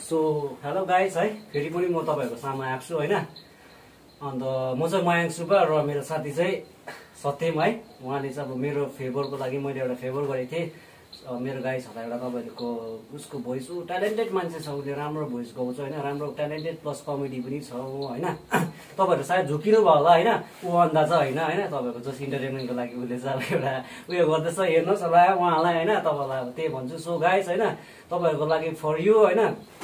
So hello guys है, फेरि पनि म तपाईँहरूको सामु आएको छु होइन। अन्त म चाहिँ मयङ्क सुब्बा र मेरो साथी चाहिँ सत्यम है। उहाँले चाहिँ अब मेरो फेभरको लागि मैले एउटा फेभर गरेको थिएँ। मेरो गाई छ एउटा तपाईँहरूको उसको भोइस, ऊ ट्यालेन्टेड मान्छे छ, उसले राम्रो भोइस गाउँछ होइन, राम्रो ट्यालेन्टेड प्लस कमेडी पनि छ होइन। तपाईँहरू सायद झुकिनु भयो होला होइन, ऊ अन्दाज होइन होइन, तपाईँहरूको जस्ट इन्टरटेनमेन्टको लागि उसले चाहिँ अब एउटा उयो गर्दैछ, हेर्नुहोस् होला उहाँलाई होइन। तपाईँलाई अब त्यही भन्छु। सो गाइस होइन, तपाईँहरूको लागि फर यु होइन,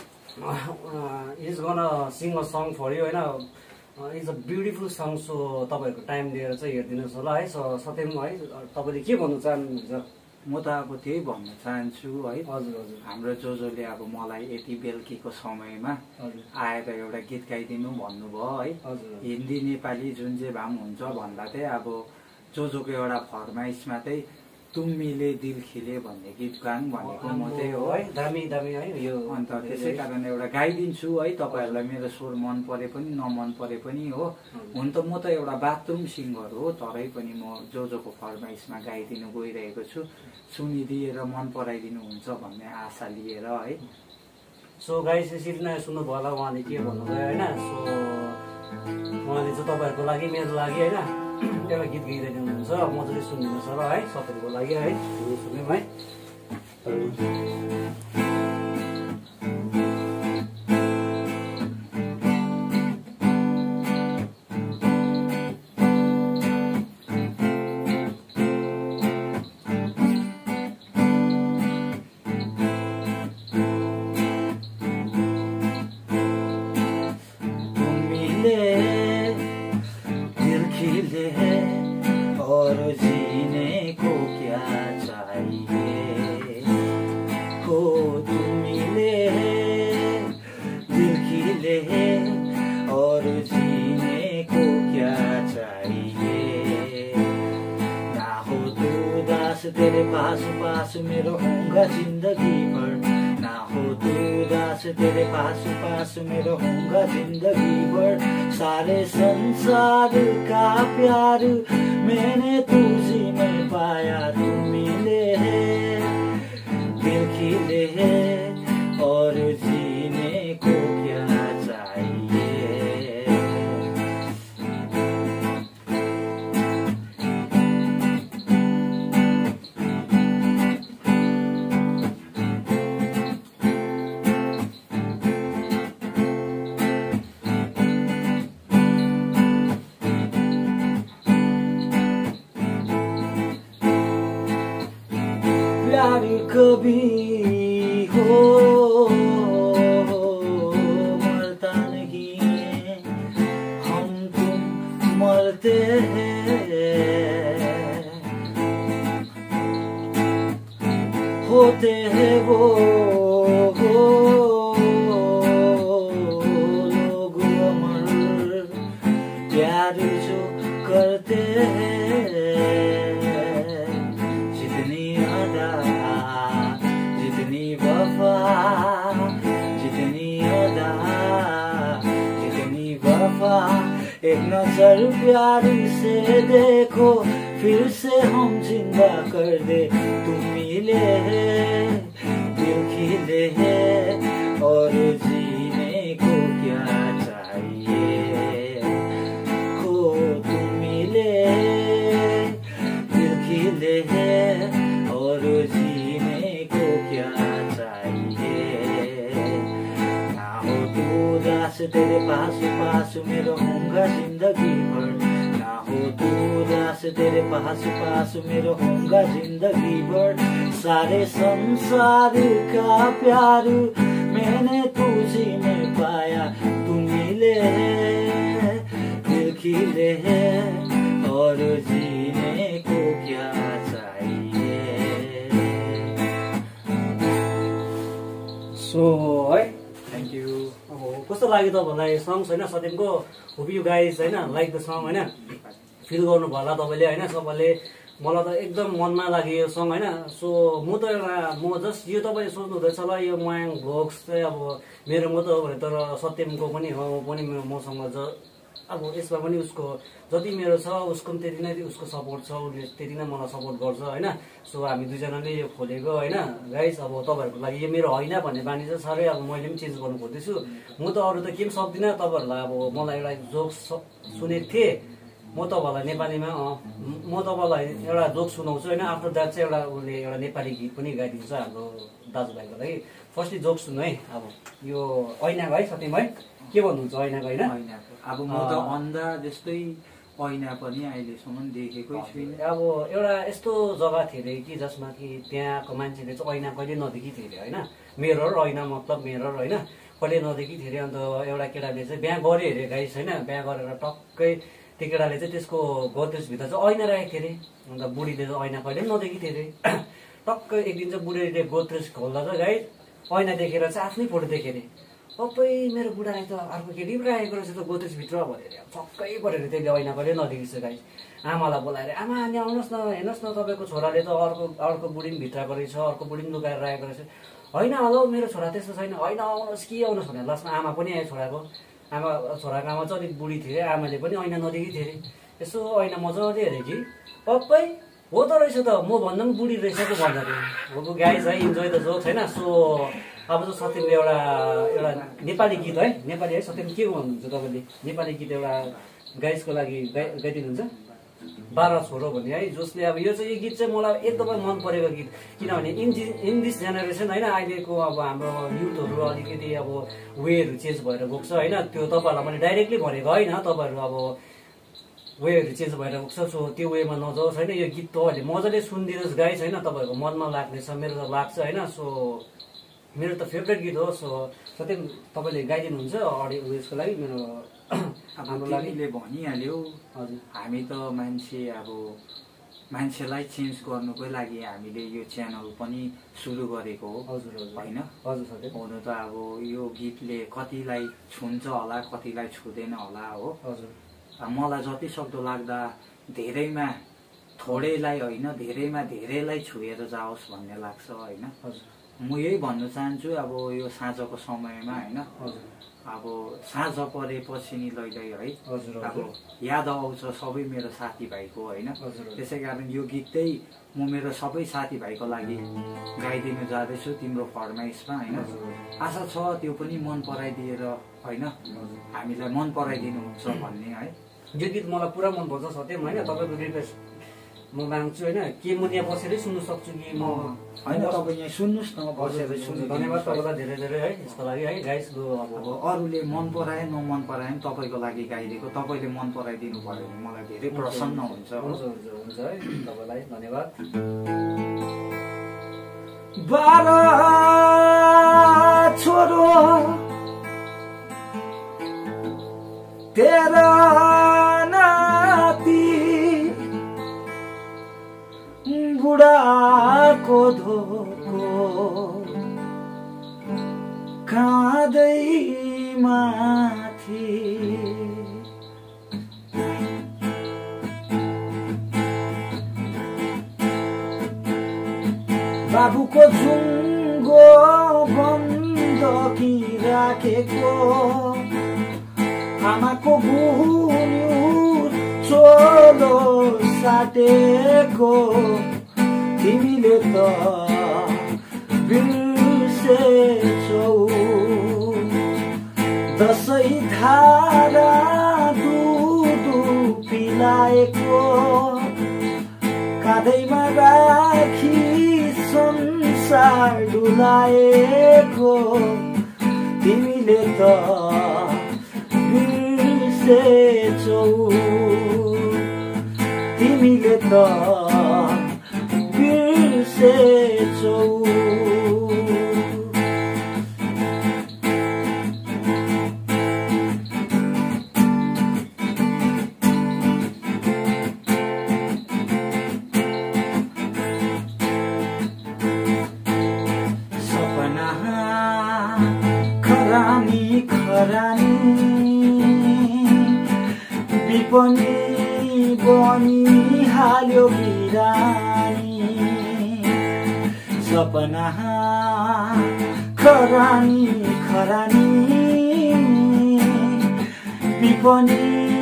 is gonna sing a song for you होइन, is a beautiful song. So तपाईँहरूको टाइम दिएर चाहिँ हेरिदिनुहोस् होला है। सो सत्यम है, तपाईँले के भन्नु चाहनुहुन्छ? म त अब त्यही भन्न चाहन्छु है। हजुर हजुर, हाम्रो जोजोले अब मलाई यति बेलुकीको समयमा आएर एउटा गीत गाइदिनु भन्नुभयो है। हिन्दी नेपाली जुन चाहिँ भए पनि हुन्छ भन्दा चाहिँ अब जोजोको एउटा फरमाइसमा चाहिँ तुम मिले दिल खिले भन्ने गीत गाउँ भनेको म चाहिँ हो है। दामी दामी है यो। अन्त त्यसै कारण एउटा गाइदिन्छु है। तपाईँहरूलाई मेरो स्वर मन परे पनि नमन परे पनि हो। हुन त म त एउटा बाथरुम सिङ्गर हो, तरै पनि म जोजोको फरमाइसमा गाइदिनु गइरहेको छु। सुनिदिएर मन पराइदिनु हुन्छ भन्ने आशा लिएर है। सो गाइस यसरी नै सुन्नुभयो होला उहाँले के भन्नुभयो होइन। सो उहाँले चाहिँ तपाईँहरूको लागि मेरो लागि होइन एउटा गीत गाइदिनुहुन्छ, मजाले सुनिदिनुहोस् होला है, सबैको लागि है। सुन्यौँ है। और जीने को क्या चाहिए हो, तुम मिले दिल खिले और जीने को क्या चाहिए। ना हो तू उदास तेरे पास पास में रहूंगा जिंदगी भर, ना हो तू उदास तेरे पास पास में रहूंगा जिंदगी भर। सारे संसार का प्यार मैंने तुझी में पाया, तू मिले दिल खिले और जीने को क्या चाहिए। प्यार कभी हो मरता नहीं, हम तुम मरते हैं, होते हैं वो लोग अमर, प्यार जो करते हैं। जितनी अदा जितनी वफा, जितनी अदा जितनी वफा, एक नजर प्यार से देखो फिर से हम जिंदा कर दे। तुम मिले दिल खिले और जीने को क्या चाहिए हो, तुम मिले दिल खिले और जीने को क्या चाहिए। ना हो तू उदास तेरे पास पास में रहूंगा जिंदगी भर, ना हो तू उदास तेरे पास पास में रहूंगा जिंदगी भर। सारे संसार का प्यार मैंने तुझी में पाया, तू मिले दिल खिले और जीने को क्या चाहिए। सो है, थ्याङ्क यू। अब कस्तो लाग्यो तपाईँहरूलाई सङ्ग्स होइन सत्यमको? होप यु गाइस होइन लाइक द सङ होइन, फिल गर्नुभयो होला तपाईँले होइन सबैले। मलाई त एकदम मनमा लाग्यो यो सङ होइन। सो म त एउटा जस्ट यो तपाईँले सोच्नु हुँदैछ होला यो मयङ्क भ्लग्स चाहिँ अब मेरो मात्रै हो भने, तर सत्यमको पनि हो, पनि मसँग अब यसमा पनि उसको जति मेरो छ उसको पनि त्यति नै उसको सपोर्ट छ, उसले त्यति नै मलाई सपोर्ट गर्छ होइन। सो हामी दुईजनाले यो खोलेको होइन गाइस। अब तपाईँहरूको लागि यो मेरो होइन भन्ने बानी चाहिँ साह्रै अब मैले पनि चेन्ज गर्नु खोज्दैछु। म त अरू त के पनि सक्दिनँ। तपाईँहरूलाई अब मलाई एउटा जोक सुनेको थिएँ म तपाईँहरूलाई नेपालीमा म तपाईँलाई एउटा जोक सुनाउँछु होइन। आफ्टर द्याट चाहिँ एउटा उसले एउटा नेपाली गीत पनि गाइदिन्छ हाम्रो दाजुभाइको लागि। फर्स्टली जोक सुन्नु है। अब यो ऐनाको है सत्यम है, के भन्नुहुन्छ ऐनाको होइन? ऐनाको अब म त अन्धा जस्तै ऐना पनि अहिलेसम्म देखेकै छुइनँ। अब एउटा यस्तो जग्गा थियो अरे कि जसमा कि त्यहाँको मान्छेले चाहिँ ऐना कहिले नदेखी थियो अरे होइन। मिरर ऐना मतलब मिरर होइन, कहिले नदेखी थियो अरे। अन्त एउटा केटाले चाहिँ बिहा गऱ्यो अरे गाइस होइन। बिहा गरेर टक्कै त्यो केटाले चाहिँ त्यसको गोद्रेजभित्र चाहिँ ऐना राखेको थियो अरे। अन्त बुढीले चाहिँ ऐना कहिले पनि नदेखी थियो अरे। टक्कै एक दिन चाहिँ बुढीले गोद्रेज खोल्दा चाहिँ गाइस ऐना देखेर चाहिँ आफ्नै फोटो देखेँ अरे। सबै मेरो बुढाले त अर्को केटी पनि राखेको रहेछ त गोद्रेजभित्र भनेर छक्कै परेर त्यसले ऐना कहिले नदेखिन्छ गाइस। आमालाई बोलाएर आमा यहाँ आउनुहोस् न, हेर्नुहोस् न तपाईँको छोराले त अर्को बुढी पनि भित्रको रहेछ, अर्को बुढी पनि लुकाएर राखेको रहेछ। होइन होला मेरो छोरा त्यस्तो छैन, होइन आउनुहोस् कि आउनुहोस् भनेर लास्टमा आमा पनि आयो छोराको। छोराको आमा चाहिँ अलिक बुढी थियो अरे, आमाले पनि ऐना नदेखी थियो अरे। यसो ऐना मजाले हेरेँ कि पप्पै हो त रहेछ त, म भन्दा पनि बुढी रहेछ पो भन्दा थियो। हो गाइस है, इन्जोय द जोक छैन। सो अब चाहिँ सत्यमले एउटा नेपाली गीत है, नेपाली है सत्यम के भन्नुहुन्छ तपाईँले? नेपाली गीत एउटा गाइसको लागि गाइदिनुहुन्छ 12 छोरो भन्ने है, जसले अब यो चाहिँ यो गीत चाहिँ मलाई एकदमै मन परेको गीत। किनभने इन दिस जेनेरेसन होइन अहिलेको अब हाम्रो युथहरू अलिकति अब वेहरू चेन्ज भएर गएको छ होइन। त्यो तपाईँहरूलाई मैले डाइरेक्टली भनेको होइन, तपाईँहरू अब वेहरू चेन्ज भएर गएको छ। सो त्यो वेमा नजाओस् होइन। यो गीत तपाईँहरूले मजाले सुनिदिनुहोस् गाइस होइन, तपाईँहरूको मनमा लाग्नेछ, मेरो त लाग्छ होइन। सो मेरो त फेभरेट गीत हो। सो सत्यम तपाईँले गाइदिनुहुन्छ अडियो उयसको लागि मेरो हाम्रो लागिले भनिहाल्यो। हजुर हामी त मान्छेलाई चेन्ज गर्नुकै लागि हामीले यो च्यानल पनि सुरु गरेको हो। हजुर होइन हजुर सत्यम। हुनु त अब यो गीतले कतिलाई छुन्छ होला, कतिलाई छुँदैन होला हो। हजुर मलाई जति सक्दो लाग्दा धेरैमा थोरैलाई होइन, धेरैमा धेरैलाई छुएर जाओस् भन्ने लाग्छ होइन। हजुर म यही भन्न चाहन्छु अब यो साँझको समयमा होइन, अब साँझ परेपछि नि लैलै है अब याद आउँछ सबै मेरो साथीभाइको होइन। त्यसै कारण यो गीत चाहिँ म मेरो सबै साथीभाइको लागि गाइदिनु जाँदैछु तिम्रो फरमाइसमा होइन। आशा छ त्यो पनि मन पराइदिएर होइन हामीलाई मन पराइदिनुहुन्छ भन्ने है। यो गीत मलाई पुरा मनपर्छ सत्यम होइन। तपाईँको रिक्वेस्ट म माग्छु होइन। के म यहाँ बसेरै सुन्नु सक्छु कि म होइन? तपाईँ यहाँ सुन्नुहोस् न, बसेर सुन्नु। धन्यवाद तपाईँलाई धेरै धेरै है यसको लागि है गाइस। अब अरूले मन पराए नमन पराए पनि तपाईँको लागि गाइदिएको, तपाईँले मन पराइदिनु पऱ्यो भने मलाई धेरै प्रसन्न हुन्छ। हुन्छ है तपाईँलाई धन्यवाद। 12 छोरो 13 नाति बुढाको धोको काँदै माथि बाबुको जुङ्गो बन्दकी राखेको, आमाको गुन्युर चोलो साटेको, तिमीले त बिर्सेछौ। दसैँ धारा दुधु पिलाएको, काँधैमा राखी संसार डुलाएको, तिमीले त बिर्सेछौ। तिमीले त बिर्सेछौ। सपना खरानी खरानी विपनी बनी हाल्यो बिरानी। सपना खरानी खरानी विपनी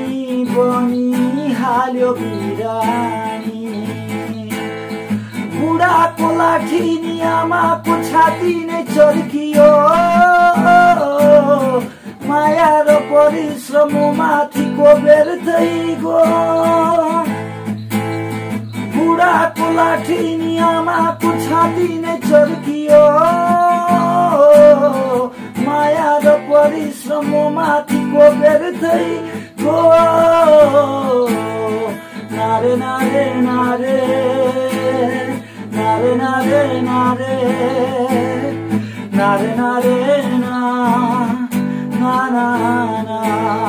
पनि हाल्यो बिरानी बुढाको लाठी नि आमाको छाती नै चर्कियो माया र परिश्रम माथिको व्यर्थै गो बुढाको लाठी नि आमाको छाती नै चर्कियो माया र परिश्रम माथिको व्यर्थै गो नारे नारे नारे नारे नारे नारे नारे नारे ना na na na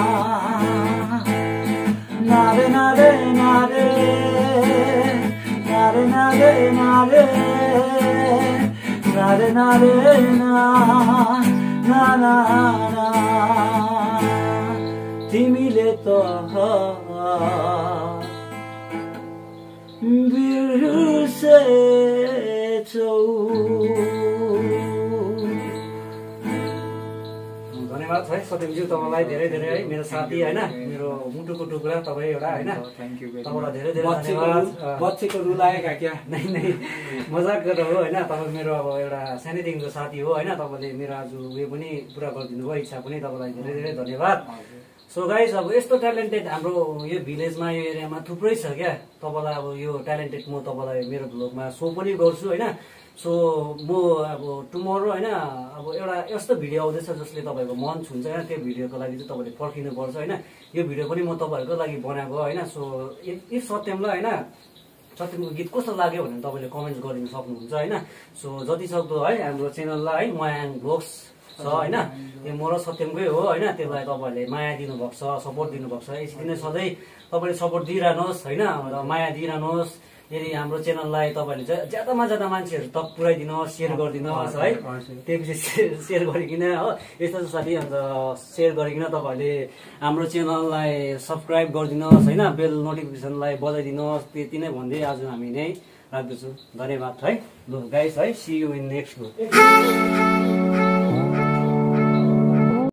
nare nare nare nare nare nare nare nare na na na na तिमीले त बिर्सेछौ धन्यवाद है सत्यमज्यू तपाईँलाई धेरै धेरै है मेरो साथी होइन मेरो मुटुको टुक्रा तपाईँ एउटा होइन तपाईँलाई धेरै धेरै धन्यवाद बच्चेको रुलाएका क्या नै नै मजाक गरेर हो होइन तपाईँ मेरो अब एउटा सानैदेखिको साथी हो होइन तपाईँले मेरो आज उयो पनि पुरा गरिदिनु भयो इच्छा पनि तपाईँलाई धेरै धेरै धन्यवाद सो गाइस अब यस्तो ट्यालेन्टेड हाम्रो यो भिलेजमा यो एरियामा थुप्रै छ क्या तपाईँलाई अब यो ट्यालेन्टेड म तपाईँलाई मेरो भ्लगमा सो पनि गर्छु होइन सो म अब टुमोरो होइन अब एउटा यस्तो भिडियो आउँदैछ जसले तपाईँको मन छुन्छ होइन त्यो भिडियोको लागि चाहिँ तपाईँले पर्खिनुपर्छ होइन यो भिडियो पनि म तपाईँहरूको लागि बनाएको होइन सो इफ सत्यमलाई होइन सत्यमको गीत कस्तो लाग्यो भनेर तपाईँले कमेन्ट गरिदिनु सक्नुहुन्छ होइन सो जति सक्दो है हाम्रो च्यानललाई है मयाङ भ्लग्स छ होइन त्यो म र सत्यमकै हो होइन त्यसलाई तपाईँहरूले माया दिनुभएको छ सपोर्ट दिनुभएको छ यसरी नै सधैँ तपाईँले सपोर्ट दिइरहनुहोस् होइन माया दिइरहनुहोस् यदि हाम्रो च्यानललाई तपाईँहरूले ज्यादामा ज्यादा मान्छेहरू तक पुऱ्याइदिनुहोस् सेयर गरिदिनुहोस् है त्यसपछि सेयर गरिकन हो यस्तो साथी अन्त सेयर गरिकन तपाईँहरूले हाम्रो च्यानललाई सब्सक्राइब गरिदिनुहोस् होइन बेल नोटिफिकेसनलाई बजाइदिनुहोस् त्यति नै भन्दै आज हामी नै राख्दछु धन्यवाद है ल गाइस है सी यु इन नेक्स्ट